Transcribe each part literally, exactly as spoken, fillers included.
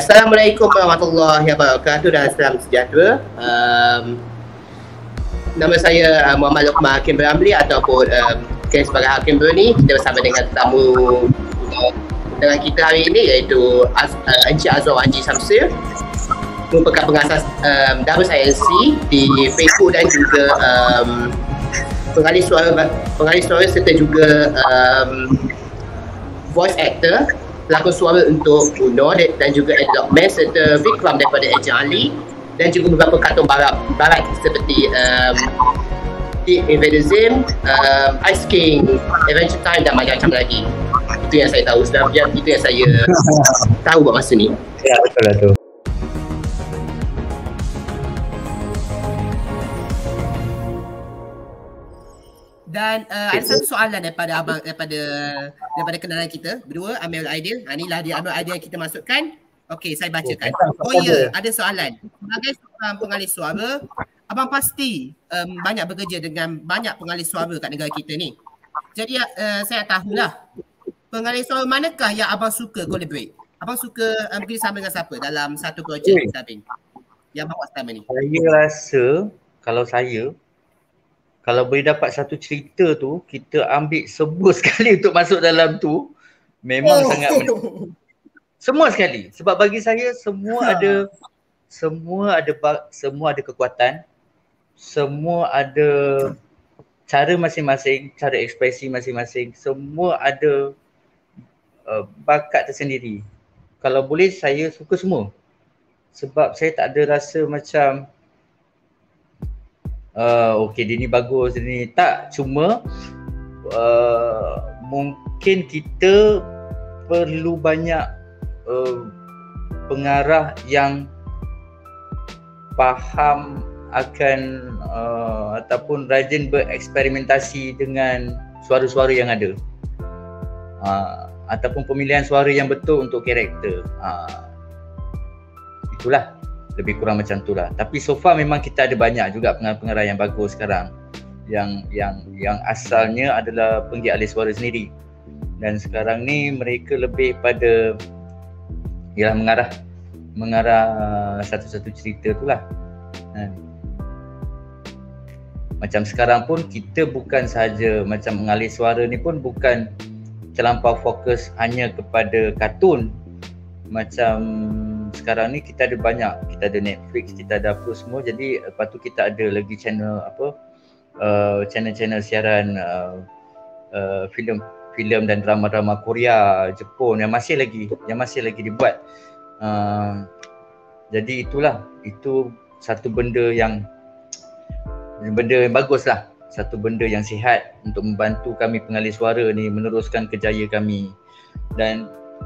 Assalamualaikum warahmatullahi wabarakatuh dan salam sejahtera. Um, nama saya uh, Muhammad Luqman Hakim Beramli ataupun um, okay, sebagai Hakim Berni. Kita bersama dengan tetamu uh, dengan kita hari ini iaitu Az, uh, Encik Azwar Anji Samsir, merupakan pengasas um, Darus I N C di Facebook dan juga um, pengalih suara pengalih suara serta juga um, voice actor, pelakon suara untuk Uno dan juga Edlock Man serta Vikram daripada Ejen Ali dan juga beberapa kartun barat, barat seperti um, Deep Invader Zim, um, Ice King, Adventure Time dan macam-macam lagi. Itu yang saya tahu sebenarnya, itu yang saya tahu buat masa ni. Ya, betul lah tu. Dan uh, ada satu soalan daripada abang daripada daripada kenalan kita berdua, Amir Aidil. Ha, inilah dia Amir Aidil yang kita masukkan. Okey, saya bacakan. Oh ya, ada soalan. Sebagai seorang pengalih suara, abang pasti um, banyak bekerja dengan banyak pengalih suara kat negara kita ni. Jadi uh, saya tahulah pengalih suara manakah yang abang suka collaborate? Abang suka um, bekerjasama dengan siapa dalam satu projek dubbing yang abang buat selama ni? Saya rasa kalau saya kalau boleh dapat satu cerita tu, kita ambil semua sekali untuk masuk dalam tu, memang oh. sangat men- semua sekali. Sebab bagi saya semua ha. ada semua ada semua ada kekuatan, semua ada cara masing-masing, cara ekspresi masing-masing, semua ada uh, bakat tersendiri. Kalau boleh saya suka semua. Sebab saya tak ada rasa macam Uh, okay, dia ni bagus, dia ni tak. Cuma uh, mungkin kita perlu banyak uh, pengarah yang faham akan uh, ataupun rajin bereksperimentasi dengan suara-suara yang ada, uh, ataupun pemilihan suara yang betul untuk karakter. uh, Itulah lebih kurang macam tu lah. Tapi so far memang kita ada banyak juga pengarah-pengarah yang bagus sekarang, yang yang yang asalnya adalah penggiat ahli suara sendiri, dan sekarang ni mereka lebih pada ialah mengarah mengarah satu-satu cerita tu lah. Ha. Macam sekarang pun kita bukan sahaja macam mengalih suara ni pun bukan terlampau fokus hanya kepada kartun. Macam sekarang ni kita ada banyak, kita ada Netflix, kita ada apa semua. Jadi lepas tu kita ada lagi channel apa uh, channel-channel siaran uh, uh, filem filem dan drama-drama Korea, Jepun yang masih lagi yang masih lagi dibuat. Uh, jadi itulah, itu satu benda yang benda yang bagus lah, satu benda yang sihat untuk membantu kami pengalih suara ni meneruskan kerjaya kami. Dan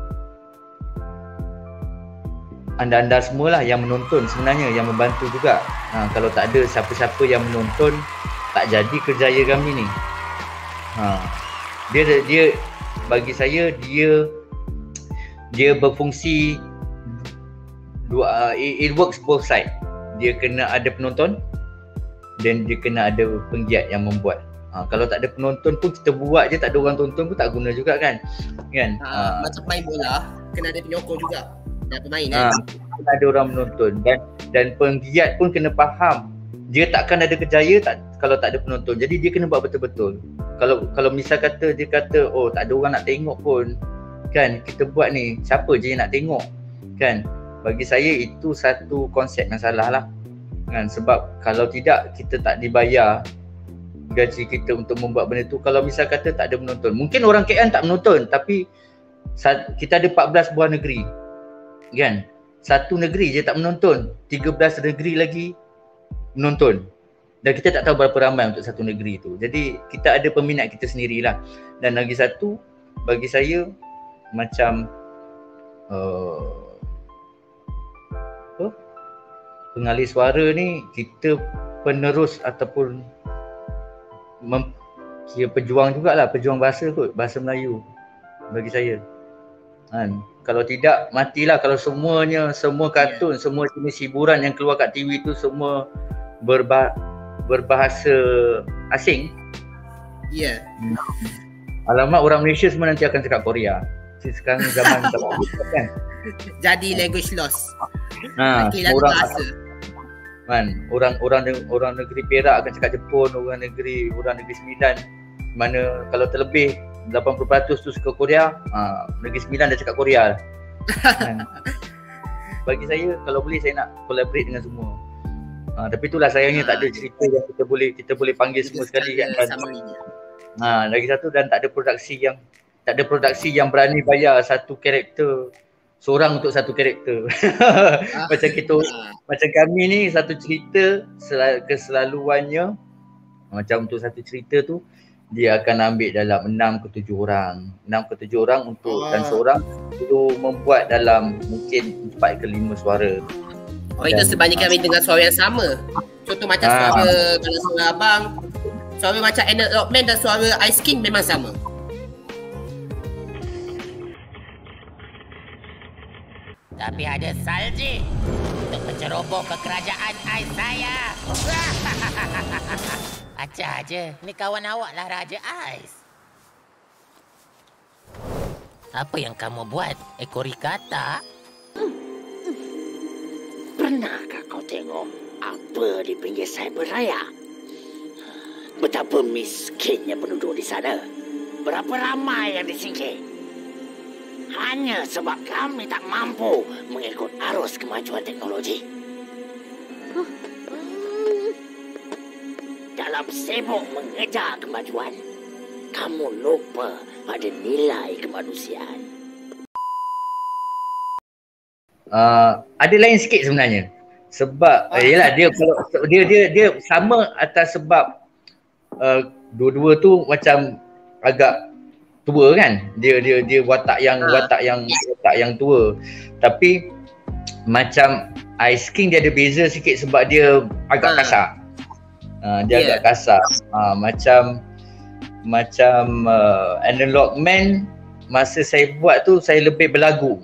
anda-anda semualah yang menonton sebenarnya yang membantu juga. Ha, kalau tak ada siapa-siapa yang menonton, tak jadi kerjaya kami ni. Ha, dia dia bagi saya dia dia berfungsi dua, uh, it, it works both side. Dia kena ada penonton dan dia kena ada penggiat yang membuat. Ha, kalau tak ada penonton pun kita buat je, tak ada orang tonton pun tak guna juga kan. Kan? Ha, ha. Macam main bola, kena ada penyokong juga. Dan pemain ha, kan? Ada orang menonton dan dan penggiat pun kena faham dia takkan ada kerjaya tak kalau tak ada penonton. Jadi dia kena buat betul-betul. Kalau kalau misal kata dia kata oh tak ada orang nak tengok pun kan, kita buat ni siapa je yang nak tengok kan. Bagi saya itu satu konsep yang salah lah kan. Sebab kalau tidak kita tak dibayar gaji kita untuk membuat benda tu. Kalau misal kata tak ada penonton, mungkin orang K L tak menonton, tapi kita ada empat belas buah negeri kan, satu negeri je tak menonton, tiga belas negeri lagi menonton, dan kita tak tahu berapa ramai untuk satu negeri tu. Jadi kita ada peminat kita sendirilah. Dan lagi satu bagi saya macam uh, apa? pengalih suara ni kita penerus ataupun mem, kira pejuang jugalah, pejuang bahasa kot, bahasa Melayu bagi saya. Kan? Kalau tidak matilah kalau semuanya, semua kartun, yeah. semua jenis hiburan yang keluar kat T V tu semua berba- berbahasa asing. Ya. Yeah. Alamak, orang Malaysia semua nanti akan cakap Korea. Sekarang zaman kan. Jadi language loss. Ha, Okay, semua lagu orang bahasa. kan orang orang orang negeri Perak akan cakap Jepun, orang negeri orang negeri Sembilan mana kalau terlebih lapan puluh peratus tu suka Korea, ha, negeri Sembilan dah cakap Korea. Kan? Bagi saya kalau boleh saya nak collaborate dengan semua. Ha, tapi itulah sayangnya tak ada cerita yang kita boleh kita boleh panggil semua sekali kan. Ha, lagi satu dan tak ada produksi yang tak ada produksi yang berani bayar satu karakter seorang untuk satu karakter. Macam kita macam kami ni satu cerita keselaluannya macam untuk satu cerita tu dia akan ambil dalam enam ke tujuh orang. enam ke tujuh orang untuk oh. dan seorang perlu membuat dalam mungkin empat ke lima suara. Oh, itu sebabnya kami dengar suara yang sama. Contoh macam ah. suara kalau suara abang, suara macam Anna Rockman dan suara Ice King memang sama. Tapi ada salji untuk menceroboh ke kerajaan ais saya. Acah je, ni kawan awak lah Raja Ais. Apa yang kamu buat, Ekorika tak? Pernahkah kau tengok apa di pinggir cyber raya? Betapa miskinnya penduduk di sana. Berapa ramai yang disingkir. Hanya sebab kami tak mampu mengikut arus kemajuan teknologi. Dalam sibuk mengejar kemajuan, kamu lupa pada nilai kemanusiaan. Uh, ada lain sikit sebenarnya. Sebab uh, yalah dia kalau dia dia dia sama atas sebab uh, dua-dua tu macam agak tua kan. Dia dia dia watak yang uh. watak yang watak yang tua. Tapi macam Ice King dia ada beza sikit sebab dia agak uh. kasar. Uh, dia yeah. agak kasar. Uh, macam macam uh, Analog Man masa saya buat tu saya lebih berlagu.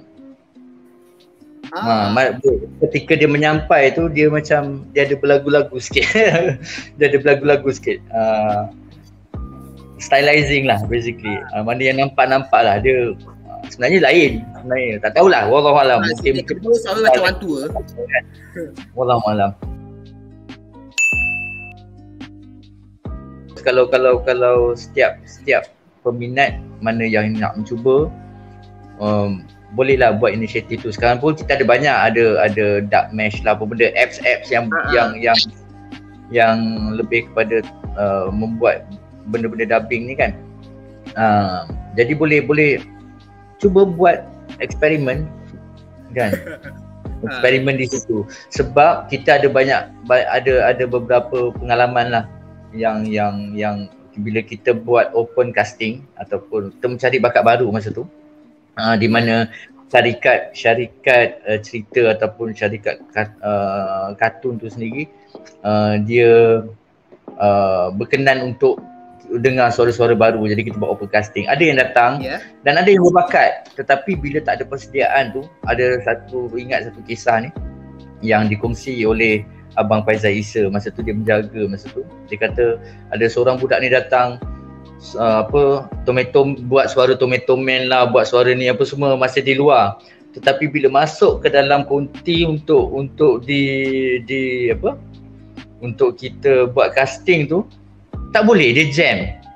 Ah. Ha, ketika dia menyampai tu dia macam dia ada berlagu-lagu sikit. Dia ada berlagu-lagu sikit. Uh, stylizing lah basically. Uh, mana yang nampak-nampak lah dia uh, sebenarnya lain sebenarnya. Tak tahulah, wallahualam. Ha, mungkin kedua suara macam orang tua. Wallahualam. Kalau kalau kalau setiap setiap peminat mana yang nak mencuba um, bolehlah buat inisiatif tu. Sekarang pun kita ada banyak ada ada dark mesh lah apa benda apps-apps yang uh-huh. yang yang yang lebih kepada uh, membuat benda-benda dubbing ni kan. Uh, jadi boleh boleh cuba buat eksperimen kan. Eksperimen di situ. Sebab kita ada banyak ada ada beberapa pengalaman lah yang yang yang bila kita buat open casting ataupun kita mencari bakat baru masa tu. Uh, di mana syarikat syarikat uh, cerita ataupun syarikat kat, uh, kartun tu sendiri uh, dia uh, berkenan untuk dengar suara-suara baru, jadi kita buat open casting. Ada yang datang yeah. dan ada yang berbakat, tetapi bila tak ada persediaan tu, ada satu ingat satu kisah ni yang dikongsi oleh Abang Faizal Isa. Masa tu dia menjaga masa tu. Dia kata ada seorang budak ni datang Uh, apa tomato buat suara Tomato Man lah, buat suara ni apa semua masih di luar, tetapi bila masuk ke dalam konti untuk untuk di di apa untuk kita buat casting tu tak boleh, dia jam.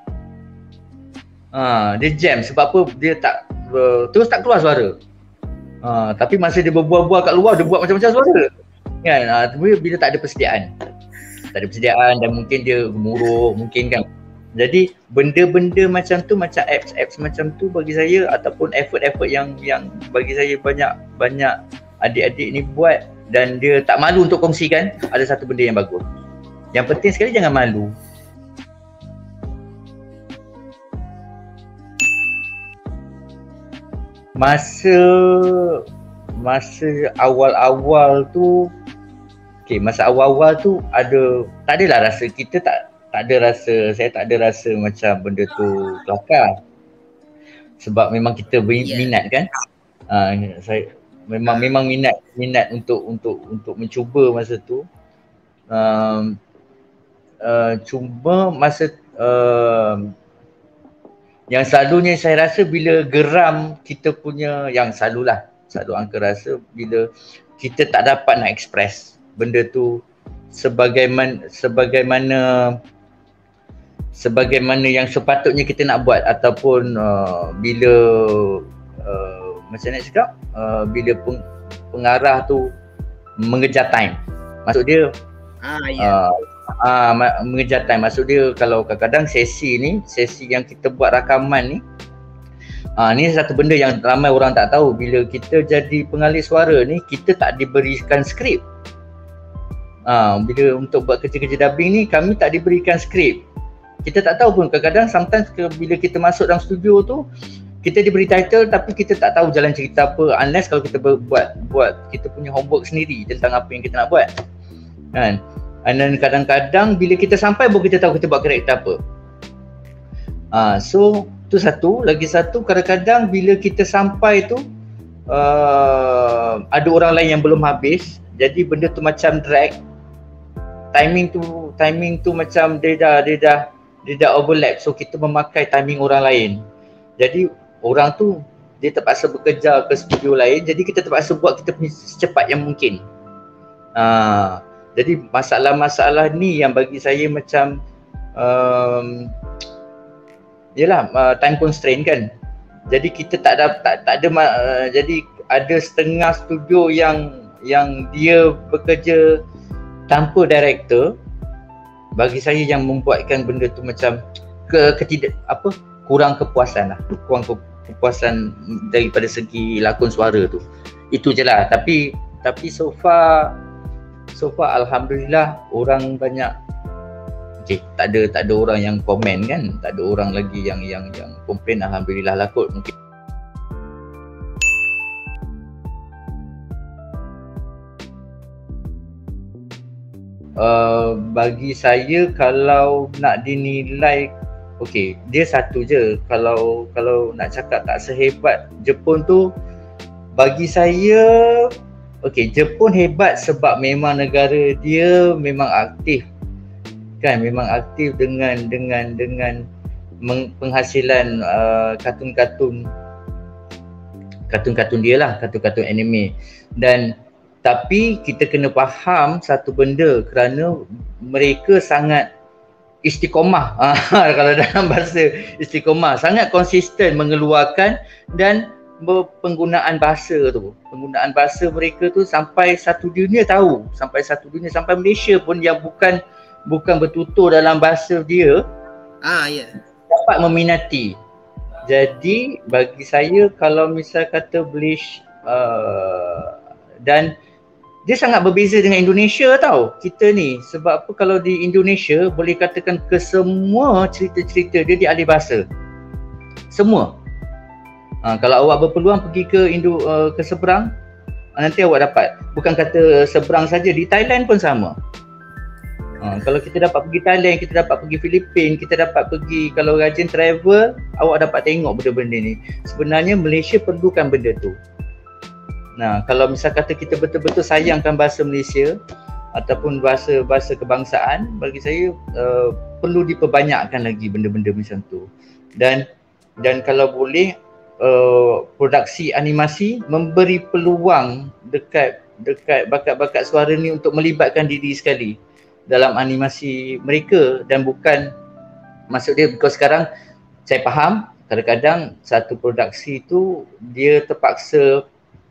Ha, dia jam sebab apa, dia tak uh, terus tak keluar suara. Ha, tapi masa dia berbual-bual kat luar dia buat macam-macam suara kan. Ha, bila tak ada persediaan tak ada persediaan dan mungkin dia gemuruh mungkin kan. Jadi benda-benda macam tu, macam apps-apps macam tu bagi saya ataupun effort-effort yang yang bagi saya banyak banyak adik-adik ni buat dan dia tak malu untuk kongsikan, ada satu benda yang bagus. Yang penting sekali jangan malu. Masa masa awal-awal tu okey, masa awal-awal tu ada tak adalah rasa kita tak tak ada rasa, saya tak ada rasa macam benda tu kelakar. Sebab memang kita berminat kan. Uh, saya memang memang minat minat untuk untuk untuk mencuba masa tu. Um, uh, cuma masa uh, yang selalunya saya rasa bila geram kita punya yang selalulah satu angka rasa bila kita tak dapat nak express benda tu sebagaimana sebagaimana sebagaimana yang sepatutnya kita nak buat, ataupun uh, bila uh, macam nak cakap uh, bila peng, pengarah tu mengejar time. Maksud dia ah ya. Uh, uh, mengejar time. Maksud dia kalau kadang-kadang sesi ni, sesi yang kita buat rakaman ni, uh, ni satu benda yang ramai orang tak tahu. Bila kita jadi pengalih suara ni, kita tak diberikan skrip. Uh, bila untuk buat kerja-kerja dubbing ni, kami tak diberikan skrip. Kita tak tahu pun, kadang-kadang sometimes ke, bila kita masuk dalam studio tu, kita diberi title tapi kita tak tahu jalan cerita apa, unless kalau kita buat buat kita punya homework sendiri tentang apa yang kita nak buat, kan. And then kadang-kadang bila kita sampai baru kita tahu kita buat karakter apa. uh, So tu satu. Lagi satu, kadang-kadang bila kita sampai tu uh, ada orang lain yang belum habis, jadi benda tu macam drag. Timing tu timing tu macam dia dah dia dah dia dah overlap, so kita memakai timing orang lain. Jadi orang tu dia terpaksa bekerja ke studio lain, jadi kita terpaksa buat kita punya secepat yang mungkin. Uh, jadi masalah-masalah ni yang bagi saya macam um, yalah uh, time constraint kan. Jadi kita tak ada tak, tak ada uh, jadi ada setengah studio yang yang dia bekerja tanpa director. Bagi saya yang membuatkan benda tu macam ke ketidak apa kurang kepuasan lah, kurang kepuasan daripada segi lakon suara tu. Itu je lah. Tapi tapi so far so far alhamdulillah orang banyak. Okey, tak ada tak ada orang yang komen kan, tak ada orang lagi yang yang yang komplain, alhamdulillah lah kot. Mungkin Uh, bagi saya kalau nak dinilai, okey, dia satu je. Kalau kalau nak cakap tak sehebat Jepun tu, bagi saya okey, Jepun hebat sebab memang negara dia memang aktif. Kan, memang aktif dengan dengan dengan penghasilan uh, kartun-kartun kartun-kartun dia lah, kartun-kartun anime. Dan tapi kita kena faham satu benda, kerana mereka sangat istiqomah. Kalau dalam bahasa istiqomah, sangat konsisten mengeluarkan, dan penggunaan bahasa tu, penggunaan bahasa mereka tu sampai satu dunia tahu, sampai satu dunia, sampai Malaysia pun yang bukan bukan bertutur dalam bahasa dia, ah ya, yeah, dapat meminati. Jadi bagi saya kalau misal kata Blish uh, dan dia sangat berbeza dengan Indonesia tau kita ni. Sebab apa, kalau di Indonesia boleh katakan ke semua cerita-cerita dia dialih bahasa. Semua. Ha, kalau awak berpeluang pergi ke Indo uh, ke seberang, nanti awak dapat. Bukan kata seberang saja, di Thailand pun sama. Ha, kalau kita dapat pergi Thailand, kita dapat pergi Filipin, kita dapat pergi, kalau rajin travel, awak dapat tengok benda-benda ni. Sebenarnya Malaysia perlukan benda tu. Nah, kalau misal kata kita betul-betul sayangkan bahasa Malaysia ataupun bahasa bahasa kebangsaan, bagi saya uh, perlu diperbanyakkan lagi benda-benda macam tu. Dan dan kalau boleh uh, produksi animasi memberi peluang dekat dekat bakat-bakat suara ni untuk melibatkan diri sekali dalam animasi mereka, dan bukan, maksud dia because sekarang saya faham kadang-kadang satu produksi tu dia terpaksa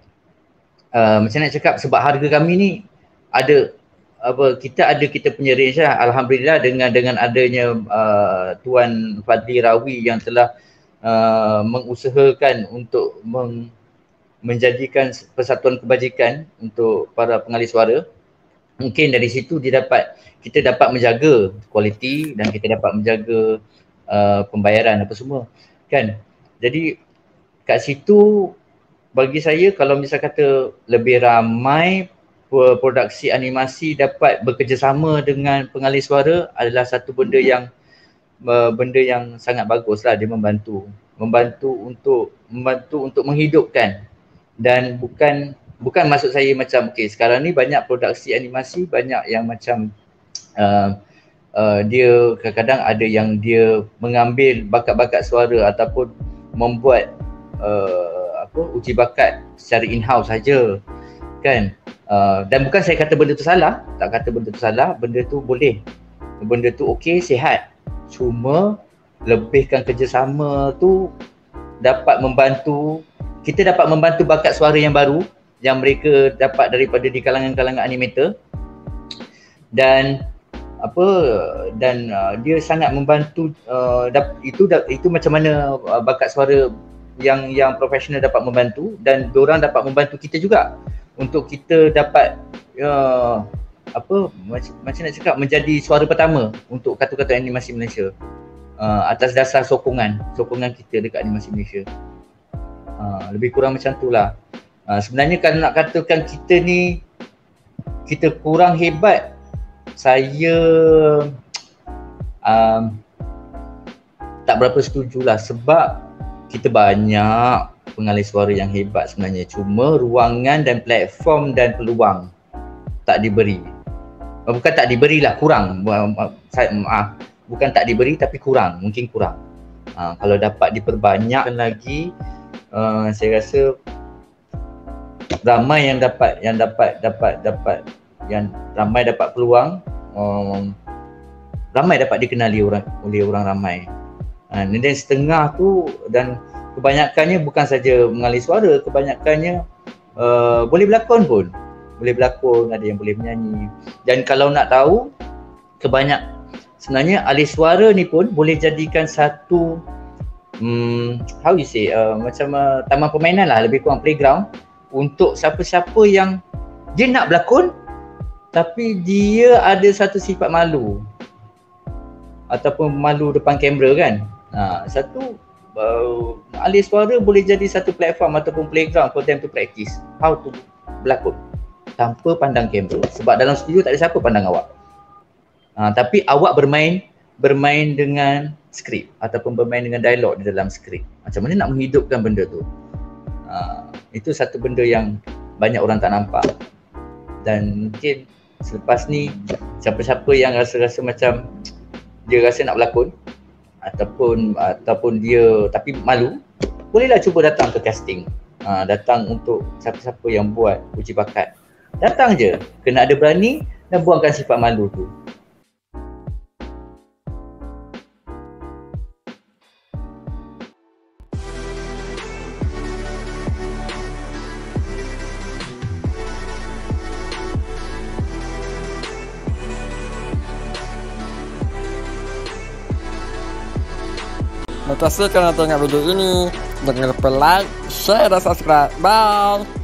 Uh, macam nak cakap, sebab harga kami ni ada apa, kita ada kita punya range lah. Alhamdulillah dengan dengan adanya uh, Tuan Fadli Rawi yang telah uh, mengusahakan untuk meng, menjadikan persatuan kebajikan untuk para pengalih suara. Mungkin dari situ dia dapat, kita dapat menjaga kualiti dan kita dapat menjaga uh, pembayaran apa semua kan. Jadi kat situ bagi saya kalau misal kata lebih ramai produksi animasi dapat bekerjasama dengan pengalih suara adalah satu benda yang benda yang sangat baguslah. Dia membantu membantu untuk membantu untuk menghidupkan, dan bukan bukan maksud saya macam okey sekarang ni banyak produksi animasi banyak yang macam uh, uh, dia kadang-kadang ada yang dia mengambil bakat-bakat suara ataupun membuat uh, apa uji bakat secara in-house saja kan. Uh, dan bukan saya kata benda tu salah, tak kata benda tu salah, benda tu boleh, benda tu okey, sihat, cuma lebihkan kerjasama tu dapat membantu, kita dapat membantu bakat suara yang baru yang mereka dapat daripada di kalangan-kalangan animator, dan apa dan uh, dia sangat membantu uh, dap, itu itu macam mana uh, bakat suara yang yang profesional dapat membantu, dan diorang dapat membantu kita juga untuk kita dapat uh, apa macam, macam nak cakap menjadi suara pertama untuk Kartun-Kartun Animasi Malaysia uh, atas dasar sokongan sokongan kita dekat Animasi Malaysia. Uh, lebih kurang macam tu lah. Uh, sebenarnya kalau nak katakan kita ni kita kurang hebat, saya um, tak berapa setujulah, sebab kita banyak pengalih suara yang hebat sebenarnya, cuma ruangan dan platform dan peluang tak diberi. Bukan tak diberilah, kurang. Saya maaf, bukan tak diberi tapi kurang, mungkin kurang. Uh, kalau dapat diperbanyakkan lagi, uh, saya rasa ramai yang dapat yang dapat dapat dapat yang ramai dapat peluang, um, ramai dapat dikenali orang oleh orang ramai. Uh, dan setengah tu, dan kebanyakannya bukan saja mengalih suara, kebanyakannya uh, boleh berlakon pun. Boleh berlakon, ada yang boleh menyanyi. Dan kalau nak tahu, kebanyak sebenarnya alih suara ni pun boleh jadikan satu um, how you say, uh, macam uh, taman permainan lah, lebih kurang playground untuk siapa-siapa yang dia nak berlakon tapi dia ada satu sifat malu ataupun malu depan kamera kan. Ha, satu uh, alih suara boleh jadi satu platform ataupun playground for them to practice how to berlakon tanpa pandang kamera, sebab dalam studio tak ada siapa pandang awak. Ha, tapi awak bermain bermain dengan skrip ataupun bermain dengan dialog di dalam skrip. Macam mana nak menghidupkan benda tu? Ha, itu satu benda yang banyak orang tak nampak. Dan mungkin selepas ni siapa-siapa yang rasa-rasa macam dia rasa nak berlakon ataupun ataupun dia tapi malu, bolehlah cuba datang ke casting. Ha, datang untuk siapa-siapa yang buat uji bakat. Datang je, kena ada berani dan buangkan sifat malu tu. Terima kasih kerana tengok video ini. Jangan lupa like, share dan subscribe. Bye.